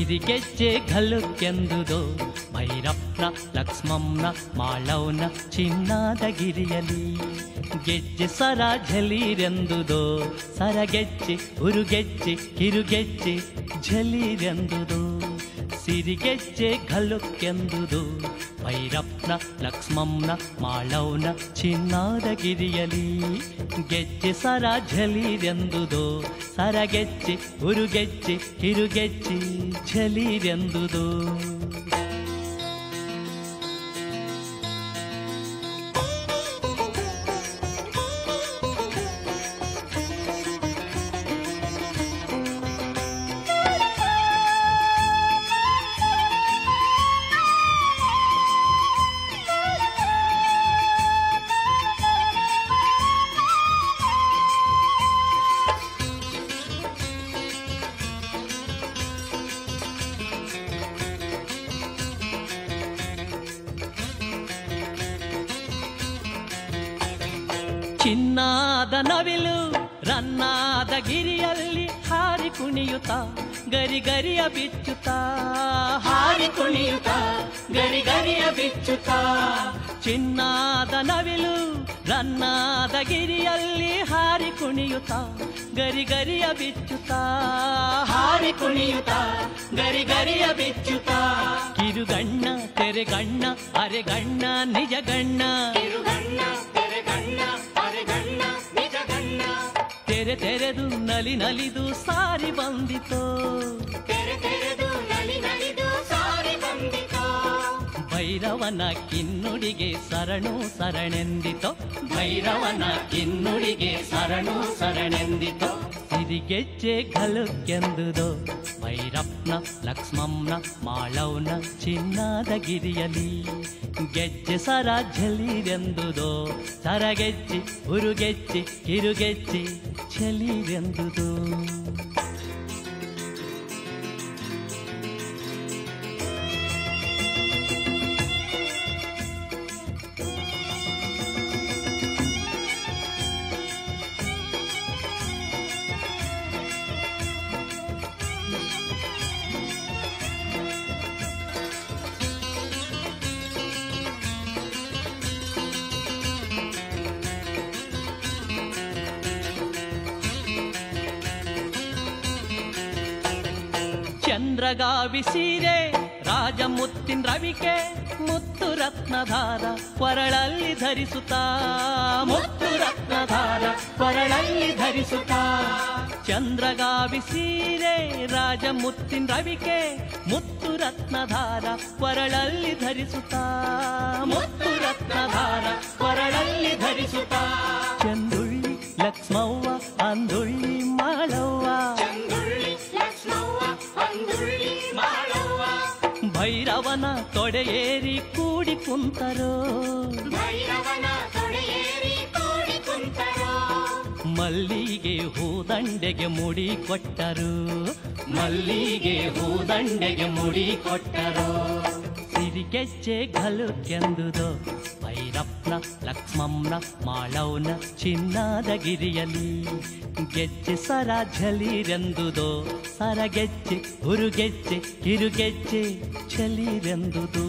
ಸಿರಿಗೆಜ್ಜೆ ಘಲುಕ್ಕೆಂದುದೋ ಭೈರಪ್ಪನ ಲಕ್ಷ್ಮಮ್ಮನ ಮಾಳವನ ಚಿನ್ನದ ಗಿರಿಯಲಿ ಗೆಜ್ಜೆ ಸರ ಝಲೀರೆಂದುದೋ ಸರಗೆಜ್ಜೆ ಉರುಗೆಜ್ಜೆ ಕಿರುಗೆಜ್ಜೆ ಝಲೀರೆಂದುದೋ ಸಿರಿಗೆಜ್ಜೆ ಘಲುಕ್ಕೆಂದುದೋ ಭೈರಪ್ಪನ ಲಕ್ಷ್ಮಮ್ಮನ ಮಾಳವನ ಚಿನ್ನದ ಗಿರಿಯಲಿ ಗೆಜ್ಜೆ ಸರ ಝಲೀರೆಂದುದೋ ಸರಗೆಜ್ಜೆ ಉರುಗೆಜ್ಜೆ ಕಿರುಗೆಜ್ಜೆ ಝಲೀರೆಂದುದೋ ಚಿನ್ನಾದ ನವಿಲು ರನ್ನಾದ ಗಿರಿಯಲ್ಲಿ ಹಾರಿ ಕುಣಿಯುತ್ತ ಗರಿಗರಿಯ ಬಿಚ್ಚುತ್ತ ಹಾರಿ ಕುಣಿಯುತ್ತ ಗರಿಗರಿಯ ಬಿಚ್ಚುತ್ತ ಚಿನ್ನಾದ ನವಿಲು ರನ್ನಾದ ಗಿರಿಯಲ್ಲಿ ಹಾರಿ ಕುಣಿಯುತ್ತ ಗರಿಗರಿಯ ಬಿಚ್ಚುತ್ತ ಹಾರಿ ಕುಣಿಯುತ್ತ ಗರಿಗರಿಯ ಬಿಚ್ಚುತ್ತ ಕಿರುಗಣ್ಣ ತೆರೆಗಣ್ಣ ಅರೆಗಣ್ಣ ನಿಜಗಣ್ಣ ತೆರೆ ತೆರೆದು ನಲಿ ನಲಿದು ಸಾರಿ ಬಂದಿತೋ ಭೈರವನ ಕಿನ್ನುಡಿಗೆ ಶರಣು ಶರಣೆಂದಿತೋ ಭೈರವನ ಕಿನ್ನುಡಿಗೆ ಶರಣು ಶರಣೆಂದಿತೋ ಸಿರಿಗೆಜ್ಜೆ ಘಲುಕ್ಕೆಂದುದೋ ಭೈರಪ್ಪನ ಲಕ್ಷ್ಮಮ್ಮನ ಮಾಳವನ ಚಿನ್ನದ ಗಿರಿಯಲಿ ಗೆಜ್ಜೆ ಸರ ಝಲೀರೆಂದುದೋ ಸರಗೆಜ್ಜೆ ಉರುಗೆಜ್ಜೆ ಕಿರುಗೆಜ್ಜೆ ಝಲೀರೆಂದುದೋ ಚಂದ್ರಗಾವಿ ಸೀರೆ ರಾಜ ಮುತ್ತಿನ ರವಿಕೆ ಮುತ್ತು ರತ್ನಧಾರ ಕೊರಳಲ್ಲಿ ಧರಿಸುತ್ತಾ ಮುತ್ತು ರತ್ನಧಾರ ಕೊರಳಲ್ಲಿ ಧರಿಸುತ್ತಾ ಚಂದ್ರಗಾವಿ ಸೀರೆ ರಾಜ ಮುತ್ತಿನ ರವಿಕೆ ಮುತ್ತು ರತ್ನಧಾರ ಕೊರಳಲ್ಲಿ ಧರಿಸುತ್ತಾ ಮುತ್ತು ರತ್ನಧಾರ ಕೊರಳಲ್ಲಿ ಧರಿಸುತ್ತಾ ಚಂದುಳ್ಳಿ ಲಕ್ಷ್ಮವ್ವ ಅಂದುಳ್ಳಿ ಮಾಳವ್ವ ಭೈರವನ ತೊಡೆಯೇರಿ ಕೂಡಿ ಕುಂತರೋ ಮಲ್ಲಿಗೆ ಹೂದಂಡೆಗೆ ಮುಡಿ ಕೊಟ್ಟರು ಮಲ್ಲಿಗೆ ಹೂದಂಡೆಗೆ ಮುಡಿ ಕೊಟ್ಟರು ಸಿರಿಗೆಜ್ಜೆ ಘಲುಕ್ಕೆಂದುದೋ ಭೈರಪ್ಪನ ಲಕ್ಷ್ಮಮ್ಮನ ಮಾಳವನ ಚಿನ್ನದ ಗಿರಿಯಲಿ ಗೆಜ್ಜೆ ಸರ ಝಲೀರೆಂದುದೋ ಸರಗೆಜ್ಜೆ ಉರುಗೆಜ್ಜೆ ಕಿರುಗೆಜ್ಜೆ ಝಲೀರೆಂದುದೋ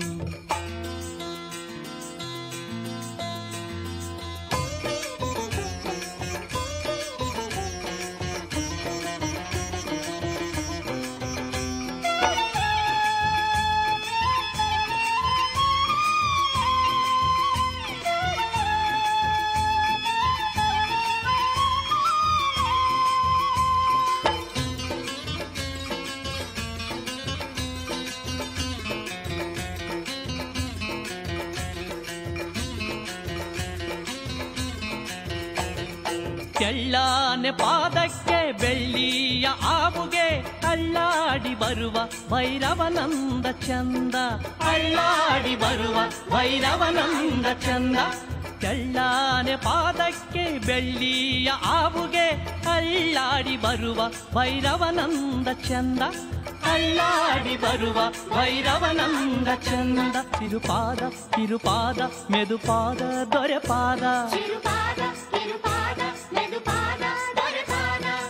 ತೆಳ್ಳಾನೆ ಪಾದಕ್ಕೆ ಬೆಳ್ಳಿಯ ಆವುಗೆ ಅಳ್ಳಾಡಿ ಬರುವ ಭೈರವನಂದ ಚಂದ ಅಳ್ಳಾಡಿ ಬರುವ ಭೈರವನಂದ ಚಂದ ತೆಳ್ಳಾನೆ ಪಾದಕ್ಕೆ ಬೆಳ್ಳಿಯ ಆವುಗೆ ಅಳ್ಳಾಡಿ ಬರುವ ಭೈರವನಂದ ಚಂದ ಅಳ್ಳಾಡಿ ಬರುವ ಭೈರವನಂದ ಚಂದ ತಿರುಪಾದ ಕಿರುಪಾದ ಮೆದುಪಾದ ದೊರೆಪಾದ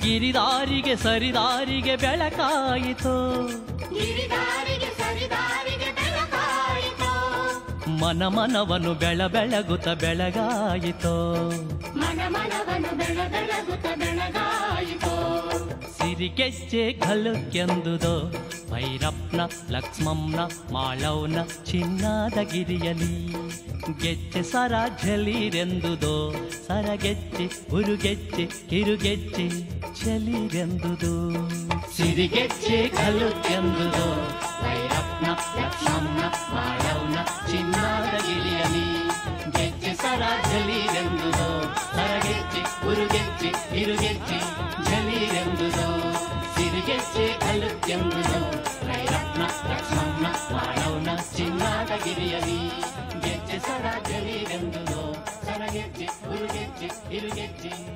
ಗಿರಿದಾರಿಗೆ ಸರಿದಾರಿಗೆ ಬೆಳಕಾಯಿತೋ, ಗಿರಿದಾರಿಗೆ ಸರಿದಾರಿಗೆ ಬೆಳಕಾಯಿತೋ, ಮನ ಮನವನು ಬೆಳಗುತ್ತ ಬೆಳಗಾಯಿತೋ, ಮನ ಮನವನು ಬೆಳಗುತ್ತ ಬೆಳಗಾಯಿತೋ. ಸಿರಿಗೆಜ್ಜೆ ಘಲಕ್ಕೆಂದುದೋ ಭೈರಪ್ಪನ ಲಕ್ಷ್ಮಮ್ಮನ ಮಾಳವ್ನ ಚಿನ್ನದ ಗಿರಿಯಲಿ, ಗೆಜ್ಜೆ ಸರ ಝಲೀರೆಂದುದೋ ಸರಗೆಜ್ಜೆ ಉರುಗೆಜ್ಜೆ ಕಿರುಗೆಜ್ಜೆ ಝಲೀರೆಂದುದು. ಸಿರಿಗೆಜ್ಜೆ ಘಲಕ್ಕೆಂದುದೋ ಭೈರಪ್ಪನ ಲಕ್ಷ್ಮಮ್ಮನ ಮಾಳವ್ನ ಚಿನ್ನದ ಗಿರಿಯಲಿ, ಗೆಜ್ಜೆ ಸರ ಝಲೀರೆಂದುದೋ ಸರಗೆಜ್ಜೆ ಉರುಗೆಜ್ಜೆ ಕಿರುಗೆಜ್ಜೆ ಝಲೀರೆಂದುದೋ. ಸಿರಿಗೆಜ್ಜೆ ಘಲಕ್ಕೆಂದುದೋ ಭೈರಪ್ಪನ ಲಕ್ಷ್ಮಮ್ಮನ ಮಾಳವ್ನ ಚಿನ್ನದ ಗಿರಿಯಲಿ, ಗೆಜ್ಜೆ ಸರ ಝಲೀರೆಂದುದೋ ಸರಗೆಜ್ಜೆ ಉರುಗೆಜ್ಜೆ ಕಿರುಗೆಜ್ಜೆ